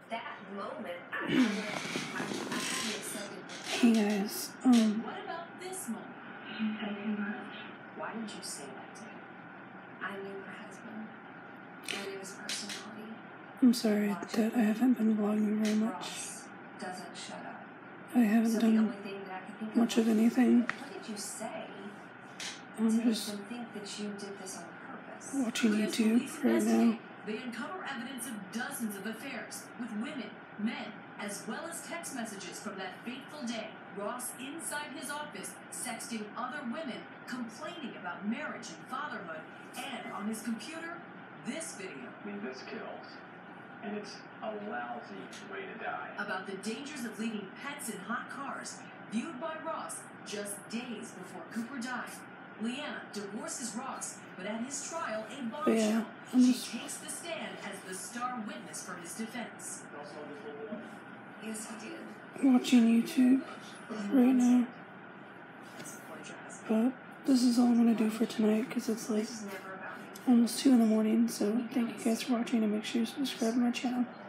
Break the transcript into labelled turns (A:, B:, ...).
A: that moment, I hadn't accepted.
B: Hey guys,
A: What about this moment? Why did you say that to him? I knew my husband. I knew his personality.
B: I'm sorry that I haven't been vlogging very much.
A: Ross doesn't shut up.
B: I haven't
A: So the
B: done
A: only thing that I could think
B: much of anything.
A: What did you say?
B: I'm
A: to make
B: just
A: them think that you did this on purpose.
B: watching YouTube right now.
C: They uncover evidence of dozens of affairs with women, men, as well as text messages from that fateful day. Ross inside his office, sexting other women, complaining about marriage and fatherhood, and on his computer, this video.
D: I mean, this kills. And it's a lousy way to die.
C: About the dangers of leaving pets in hot cars, viewed by Ross just days before Cooper died. Leanna divorces Ross, but at his trial, a bombshell. She takes the stand as the star witness for his defense.
A: Yes, he did.
B: Watching YouTube right now. But this is all I'm gonna do for tonight because it's like
A: This is never about me.
B: almost 2 in the morning. So thank you guys for watching and make sure you subscribe to my channel.